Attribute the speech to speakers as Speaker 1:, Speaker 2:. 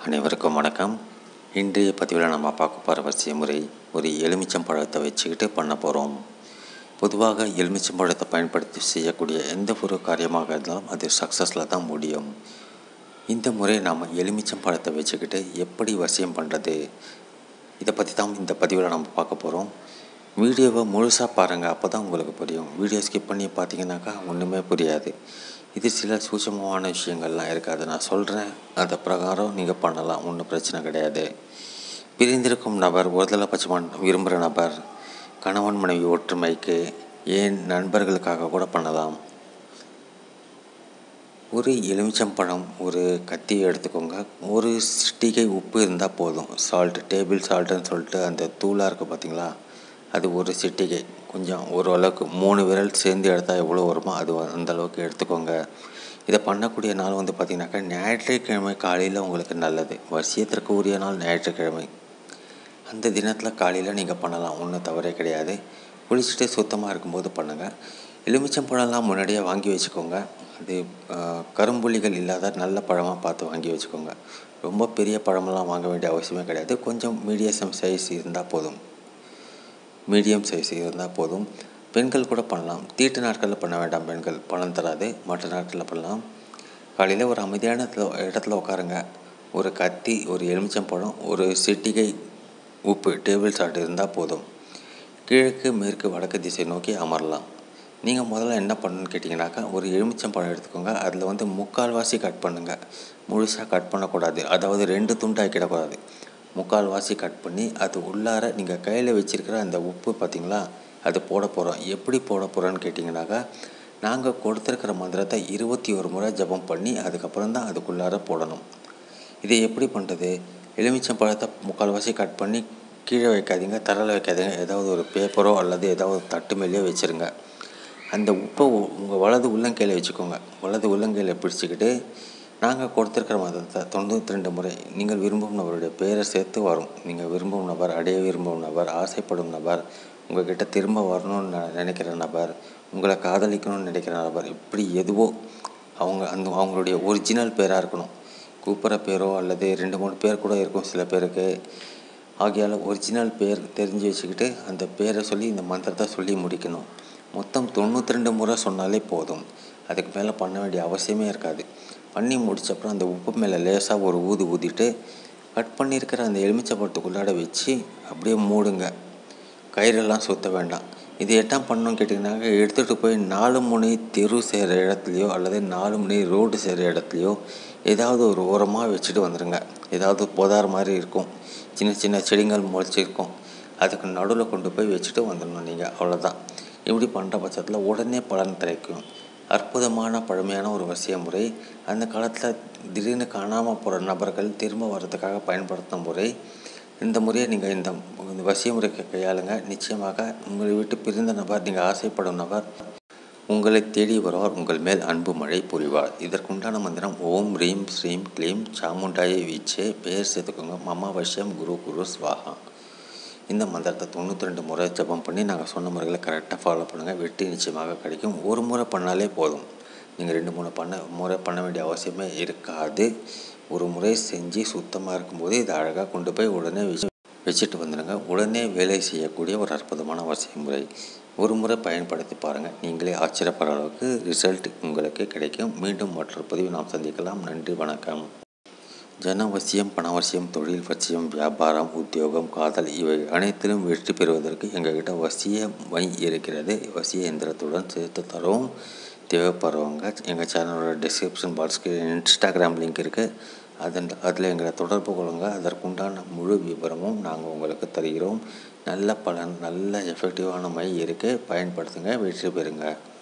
Speaker 1: அனைவருக்கும் வணக்கம். இன்றைய பதிவில் நம்ம பார்க்க போகிற வரிசை முறை ஒரு எலுமிச்சம் பழத்தை வச்சுக்கிட்டு பண்ண போகிறோம். பொதுவாக எலுமிச்சம் பழத்தை பயன்படுத்தி செய்யக்கூடிய எந்த ஒரு காரியமாக இருந்தாலும் அது சக்ஸஸில் தான் முடியும். இந்த முறை நாம் எலுமிச்சம் பழத்தை வச்சுக்கிட்டு எப்படி வசியம் பண்ணுறது, இதை பற்றி தான் இந்த பதிவில் நம்ம பார்க்க போகிறோம். வீடியோவை முழுசாக பாருங்கள், அப்போ தான் உங்களுக்கு புரியும். வீடியோ ஸ்கிப் பண்ணி பார்த்தீங்கன்னாக்கா ஒன்றுமே புரியாது. இது சில சூட்சமமான விஷயங்கள்லாம் இருக்காது. நான் சொல்கிறேன், அதை பிரகாரம் நீங்கள் பண்ணலாம், ஒன்றும் பிரச்சனை கிடையாது. பிரிந்திருக்கும் நபர், ஒருதலை பட்சம் விரும்புகிற நபர், கணவன் மனைவி ஒற்றுமைக்கு, ஏன் நண்பர்களுக்காக கூட பண்ணலாம். ஒரு எலுமிச்சம்பழம், ஒரு கத்தி எடுத்துக்கோங்க. ஒரு சிட்டிகை உப்பு இருந்தால் போதும். சால்ட்டு, டேபிள் சால்ட்டுன்னு சொல்லிட்டு அந்த தூளாக இருக்குது பார்த்தீங்களா, அது ஒரு சிட்டிகை, கொஞ்சம் ஓரளவுக்கு 3 விரல் சேர்ந்து எடுத்தால் எவ்வளோ வருமோ அது அந்தளவுக்கு எடுத்துக்கோங்க. இதை பண்ணக்கூடிய நாள் பார்த்திங்கனாக்கா ஞாயிற்றுக்கிழமை காலையில் உங்களுக்கு நல்லது. வசியத்திற்கு உரிய நாள் ஞாயிற்றுக்கிழமை. அந்த தினத்தில் காலையில் நீங்கள் பண்ணலாம், ஒன்றும் தவறே கிடையாது. குளிச்சுட்டு சுத்தமாக இருக்கும்போது பண்ணுங்கள். எலுமிச்சம்பழம்லாம் முன்னாடியே வாங்கி வச்சுக்கோங்க. அது கரும்புள்ளிகள் இல்லாத நல்ல பழமாக பார்த்து வாங்கி வச்சுக்கோங்க. ரொம்ப பெரிய பழமெல்லாம் வாங்க வேண்டிய அவசியமே கிடையாது. கொஞ்சம் மீடியம் சைஸ் இருந்தால் போதும். பெண்கள் கூட பண்ணலாம். தீட்டு நாட்களில் பண்ண வேண்டாம். பெண்கள் பலன் தராது. மற்ற நாட்களில் பண்ணலாம். காலையில் ஒரு அமைதியான இடத்துல உட்காருங்க. ஒரு கத்தி, ஒரு எலுமிச்சம்பழம், ஒரு சிட்டிகை உப்பு, டேபிள் சால்ட் இருந்தால் போதும். கிழக்கு மேற்கு வடக்கு திசை நோக்கி அமரலாம். நீங்கள் முதல்ல என்ன பண்ணணுன்னு கேட்டிங்கனாக்கா, ஒரு எலுமிச்சம்பழம் எடுத்துக்கோங்க. அதில் 3/4 கட் பண்ணுங்கள். முழுசாக கட் பண்ணக்கூடாது. அதாவது 2 துண்டாக்கிடக்கூடாது. 3/4 கட் பண்ணி அது உள்ளார நீங்கள் கையில் வச்சுருக்கிற அந்த உப்பு பார்த்திங்களா, அது போட போகிறோம். எப்படி போட போகிறோன்னு கேட்டிங்கனாக்கா, நாங்கள் கொடுத்துருக்கிற மந்திரத்தை 21 முறை ஜபம் பண்ணி அதுக்கப்புறம் தான் அதுக்குள்ளார போடணும். இதை எப்படி பண்ணுறது? எலுமிச்சம்பழத்தை 3/4 கட் பண்ணி கீழே வைக்காதீங்க, தரையில் வைக்காதீங்க. ஏதாவது ஒரு பேப்பரோ அல்லது ஏதாவது தட்டு மேலேயோ வச்சுருங்க. அந்த உப்பை உங்கள் வலது உள்ளங்கையில் வச்சுக்கோங்க. வலது உள்ளங்கையில் பிடிச்சிக்கிட்டு நாங்கள் கொடுத்துருக்கிற மதத்தை 92 முறை நீங்கள் விரும்பும் நபருடைய பேரை சேர்த்து வரும். நீங்கள் விரும்பும் நபர், அடைய விரும்பும் நபர், ஆசைப்படும் நபர், உங்கள்கிட்ட திரும்ப வரணும்னு நினைக்கிற நபர், உங்களை காதலிக்கணும்னு நினைக்கிற நபர், இப்படி எதுவோ அவங்களுடைய ஒரிஜினல் பேராக இருக்கணும். கூப்பிட்ற பேரோ அல்லது 2-3 பேர் கூட இருக்கும் சில பேருக்கு. ஆகையால் ஒரிஜினல் பேர் தெரிஞ்சு வச்சுக்கிட்டு அந்த பேரை சொல்லி இந்த மந்திரத்தை சொல்லி முடிக்கணும். மொத்தம் 92 முறை சொன்னாலே போதும். அதுக்கு மேலே பண்ண வேண்டிய அவசியமே இருக்காது. பண்ணி முடிச்சப்பறம் அந்த உப்பு மேலே லேசாக ஒரு ஊதிட்டு கட் பண்ணியிருக்கிற அந்த எலுமிச்சம்பழத்துக்குள்ளாட வச்சு அப்படியே மூடுங்க. கயிறெல்லாம் சுற்ற வேண்டாம். இது என்ன பண்ணணும்னு கேட்டிங்கனாக்கா, எடுத்துகிட்டு போய் 4 முனை தெரு செய்கிற இடத்துலையோ அல்லது 4 முனை ரோடு செய்கிற இடத்துலையோ ஏதாவது ஒரு ஓரமாக வச்சுட்டு வந்துடுங்க. ஏதாவது புதார் மாதிரி இருக்கும், சின்ன சின்ன செடிகள் முளைச்சிருக்கும், அதுக்கு நடுவில் கொண்டு போய் வச்சுட்டு வந்துடணும் நீங்கள். அவ்வளோதான். இப்படி பண்ணுற பட்சத்தில் உடனே பலன் கிடைக்கும். அற்புதமான பழமையான ஒரு வசிய முறை. அந்த காலத்தில் திடீர்னு காணாமல் போகிற நபர்கள் திரும்ப வர்றதுக்காக பயன்படுத்தும் முறை. இந்த முறையை நீங்கள் இந்த வசிய முறைக்கு கையாளுங்க. நிச்சயமாக உங்களை விட்டு பிரிந்த நபர், நீங்கள் ஆசைப்படும் நபர் உங்களை தேடி வருவார். உங்கள் மேல் அன்பு மழை பொழிவார். இதற்குண்டான மந்திரம் ஓம் ரீம் ஸ்ரீம் க்ளீம் சாமுண்டாயை வீச்சே. பெயர் சேர்த்துக்கோங்க, மம வசியம் குரு ஸ்வாஹா. இந்த மந்திரத்தை 92 முறை ஜபம் பண்ணி நாங்கள் சொன்ன முறைகளை கரெக்டாக ஃபாலோ பண்ணுங்கள். வெற்றி நிச்சயமாக கிடைக்கும். ஒரு முறை பண்ணாலே போதும். நீங்கள் 2-3 முறை பண்ண வேண்டிய அவசியமே இருக்காது. ஒரு முறை செஞ்சு சுத்தமாக இருக்கும்போது இதை அழகாக கொண்டு போய் உடனே வச்சுட்டு வந்துடுங்க. உடனே வேலை செய்யக்கூடிய ஒரு அற்புதமான வசிய முறை. ஒரு முறை பயன்படுத்தி பாருங்கள். நீங்களே ஆச்சரியப்படுற அளவுக்கு ரிசல்ட் உங்களுக்கு கிடைக்கும். மீண்டும் மற்றொரு பதிவு நாம் சந்திக்கலாம். நன்றி, வணக்கம். ஜனவசியம், பணவசியம், தொழில் வசியம், வியாபாரம், உத்தியோகம், காதல் இவை அனைத்திலும் வெற்றி பெறுவதற்கு எங்கள்கிட்ட வசிய மை இருக்கிறது. வசிய எந்திரத்துடன் சேர்த்து தரோம். தேவைப்படுறவங்க எங்கள் சேனலோட டிஸ்கிரிப்ஷன் பாக்ஸ்க்கு இன்ஸ்டாகிராம் லிங்க் இருக்குது. அதில் எங்களை தொடர்பு கொள்ளுங்க. அதற்குண்டான முழு விவரமும் நாங்கள் உங்களுக்கு தருகிறோம். நல்ல பலன், நல்ல எஃபெக்டிவான மை இருக்குது. பயன்படுத்துங்க, வெற்றி பெறுங்க.